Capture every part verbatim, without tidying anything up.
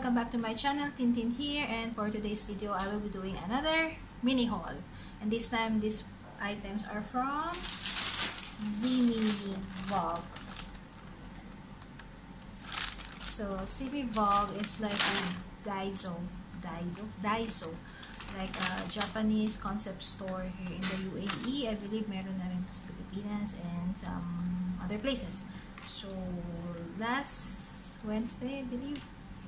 welcome back to my channel. Tintin here, and for today's video I will be doing another mini haul, and this time these items are from Zimi Vogue. So Zimi Vogue is like a Daiso Daiso Daiso like a Japanese concept store here in the U A E. I believe meron na rin to sa Pilipinas and some other places. So last Wednesday, I believe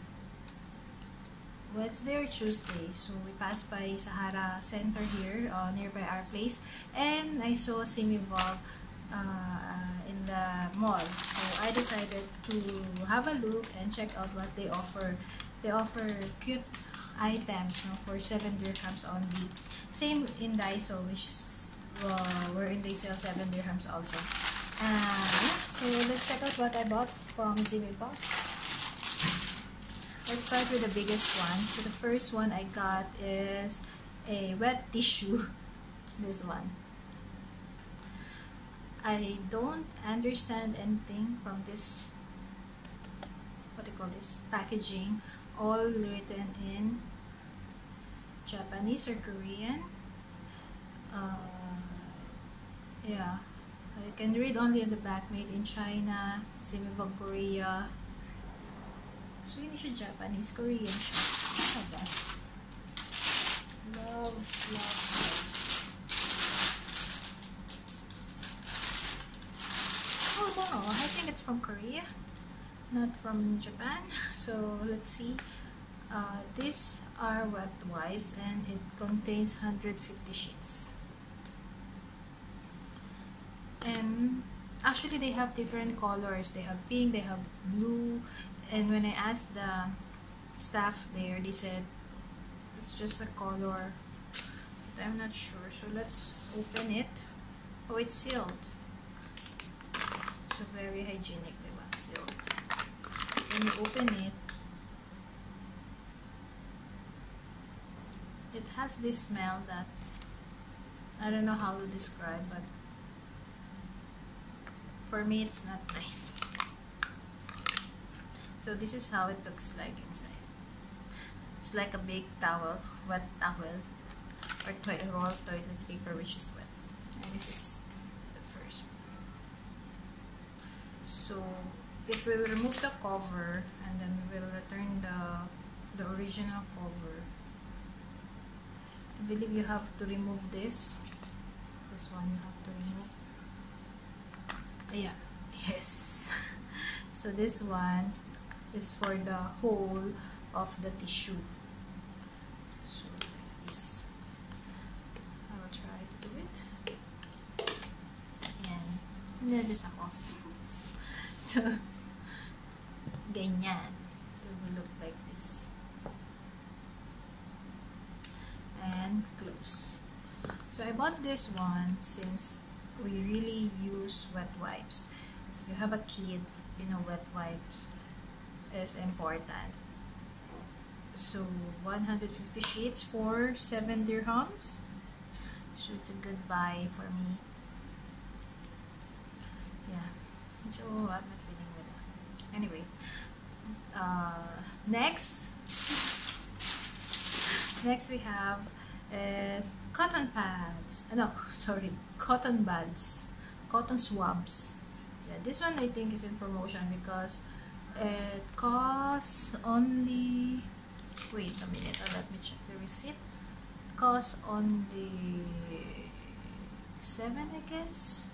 Wednesday or Tuesday, so we passed by Sahara Center here, uh, nearby our place, and I saw Zimi Vogue uh, in the mall. So I decided to have a look and check out what they offer. They offer cute items, no, for seven dirhams only. Same in Daiso, which is uh, wherein they sell seven dirhams also. Uh, so let's check out what I bought from Zimi Vogue. Let's start with the biggest one. So the first one I got is a wet tissue. This one. I don't understand anything from this, what do you call this, packaging. All written in Japanese or Korean. Uh, yeah, I can read only on the back, made in China, Zimi Vogue Korea. So hindi siya Japanese, Korean siya. Ano ba? Love, love, love. Oh no, I think it's from Korea, not from Japan. So let's see. Uh, these are wet wipes and it contains one hundred fifty sheets. And actually they have different colors. They have pink, they have blue. And when I asked the staff there, they said it's just a color, but I'm not sure. So let's open it. Oh, it's sealed. So very hygienic, diba? Sealed. When you open it, it has this smell that I don't know how to describe, but for me it's not nice. So this is how it looks like inside. It's like a big towel, wet towel, or to roll toilet paper which is wet. And this is the first. So if we will remove the cover and then we will return the the original cover, I believe you have to remove this. This one you have to remove. Oh, yeah, yes. So this one is for the whole of the tissue. So like this. I will try to do it. Ayan. Nervous ako. So, ganyan. It will look like this. And close. So I bought this one since we really use wet wipes. If you have a kid, you know, wet wipes is important. So one hundred fifty sheets for seven dirhams. So it's a good buy for me. Yeah. So I'm not feeling well. Anyway, uh, next, next we have is cotton pads. No, sorry, cotton buds, cotton swabs. Yeah, this one I think is in promotion because it costs only, wait a minute, uh, let me check the receipt. It costs only seven, I guess.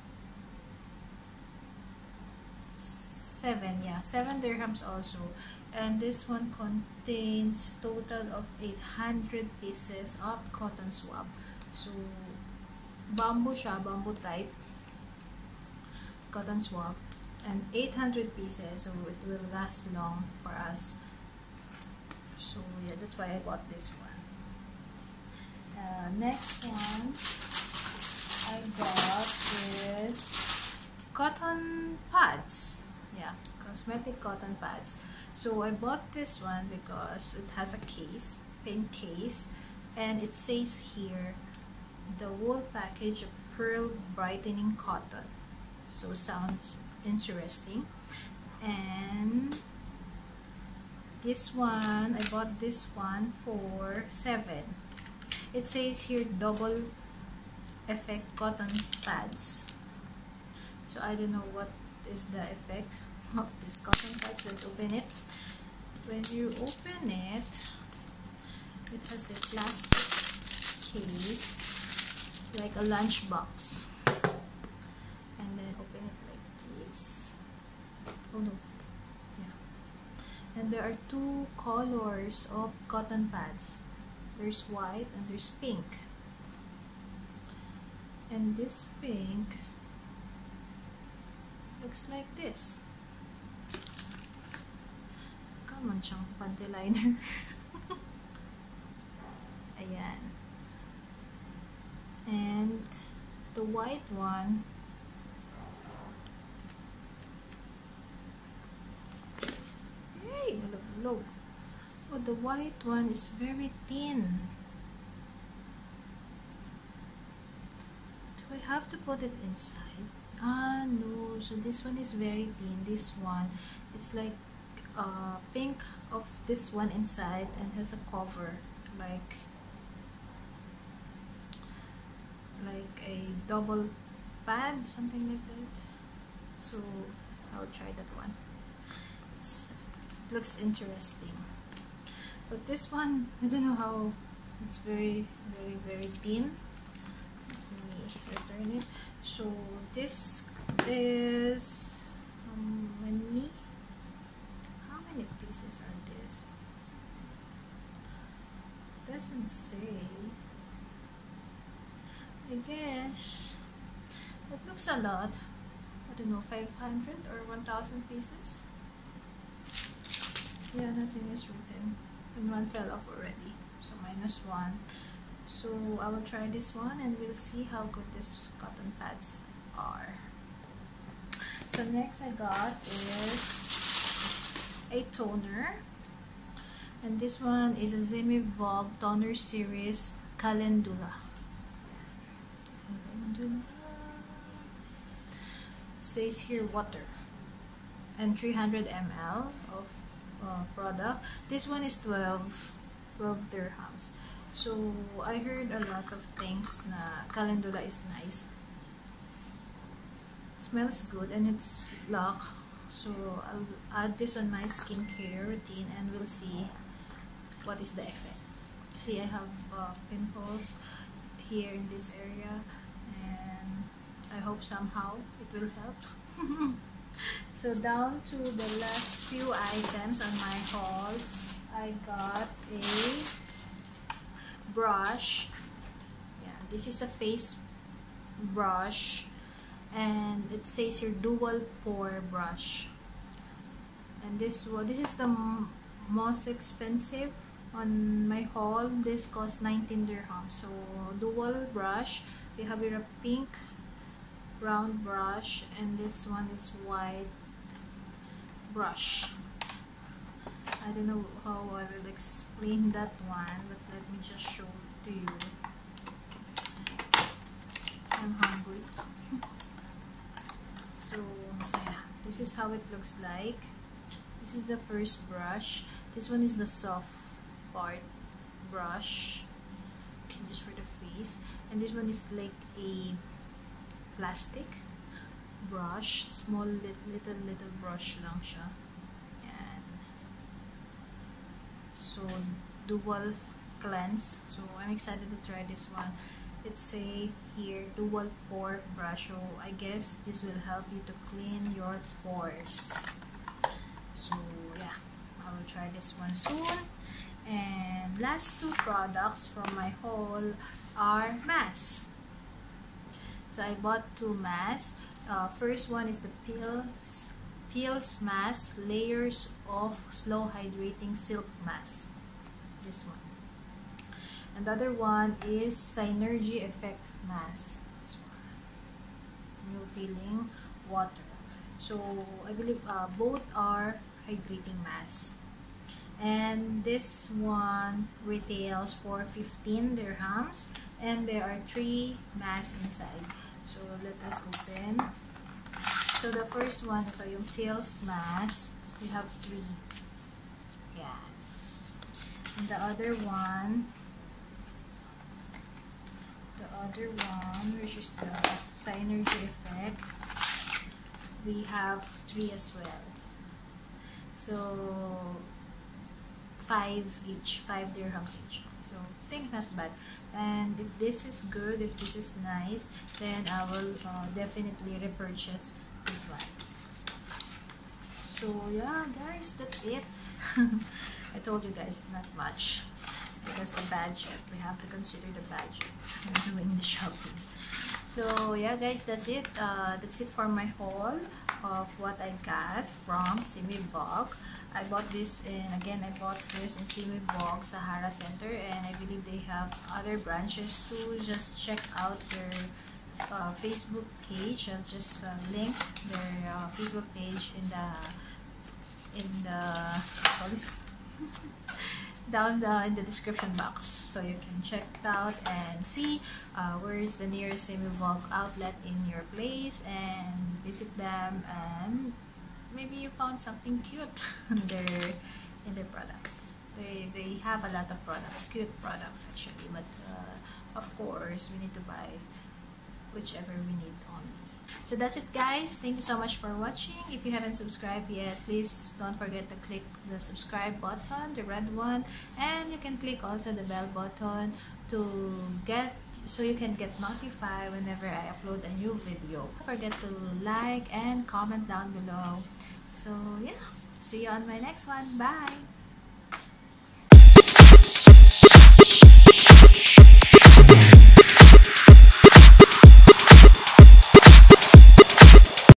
Seven, yeah, seven dirhams also. And this one contains total of eight hundred pieces of cotton swab. So bamboo siya, bamboo type cotton swab, and eight hundred pieces, so it will last long for us. So yeah, that's why I bought this one. Uh, next one I got is cotton pads. Yeah, cosmetic cotton pads. So I bought this one because it has a case, pink case, and it says here the whole package of pearl brightening cotton. So sounds interesting. And This one, I bought this one for seven. It says here double effect cotton pads. So I don't know what is the effect of this cotton pads. Let's open it. When you open it, it has a plastic case like a lunch box, and then open it like this. Oh no. And there are two colors of cotton pads. There's white and there's pink. And this pink looks like this. Come on, siyang panty liner. Ayan. And the white one, look, oh, the white one is very thin. Do I have to put it inside? Ah, no. So this one is very thin. This one, it's like uh, pink of this one inside and has a cover like like a double pad, something like that. So I'll try that one. It's looks interesting, but this one, I don't know how, it's very very very thin. Let me return it. So this is um, many how many pieces are this? Doesn't say. I guess it looks a lot. I don't know, five hundred or one thousand pieces. Yeah, nothing is written, and one fell off already, so minus one. So I will try this one and we'll see how good these cotton pads are. So next I got is a toner, and this one is a Zimi Vogue Toner Series Calendula. Calendula says here water and three hundred milliliters of Uh, product. This one is twelve dirhams. So I heard a lot of things na calendula is nice, smells good, and it's black. So I'll add this on my skincare routine and we'll see what is the effect. See, I have uh, pimples here in this area, and I hope somehow it will help. So down to the last few items on my haul, I got a brush. Yeah, this is a face brush, and it says here dual pore brush. And this one, this is the most expensive on my haul. This cost nineteen dirhams. So dual brush. We have here a pink round brush, and this one is white brush. I don't know how I will explain that one, but let me just show it to you. I'm hungry. So yeah, this is how it looks like. This is the first brush. This one is the soft part brush, you can use for the face, and this one is like a plastic brush, small little little, little brush lang siya. Yan. So dual cleanse. So I'm excited to try this one. It's a here dual pore brush. So I guess this will help you to clean your pores. So yeah, I will try this one soon. And last two products from my haul are masks. So I bought two masks. Uh, first one is the Peels Peels mask, layers of slow hydrating silk mask. This one. And the other one is Synergy Effect mask. This one. New feeling water. So I believe uh, both are hydrating masks. And this one retails for fifteen dirhams, and there are three masks inside. So let us open. So the first one, ito yung Peels mask. We have three. Yeah. And the other one, the other one, which is the Synergy Effect, we have three as well. So five each, five dirhams each. So I think not bad. And if this is good, if this is nice, then I will uh, definitely repurchase this one. So yeah, guys, that's it. I told you guys, not much, because the budget, we have to consider the budget when doing the shopping. So yeah, guys, that's it. Uh, that's it for my haul of what I got from Simi Vogue. I bought this in, again, I bought this in Simi Vogue Sahara Center, and I believe they have other branches too. Just check out their uh, Facebook page. I'll just uh, link their uh, Facebook page in the in the police down the in the description box, so you can check it out and see uh, where is the nearest Simi Vogue outlet in your place and visit them, and maybe you found something cute in their in their products. They they have a lot of products, cute products actually, but uh, of course we need to buy whichever we need only. So that's it, guys. Thank you so much for watching. If you haven't subscribed yet, please don't forget to click the subscribe button, the red one, and you can click also the bell button to get so you can get notified whenever I upload a new video. Don't forget to like and comment down below. So yeah, see you on my next one. Bye.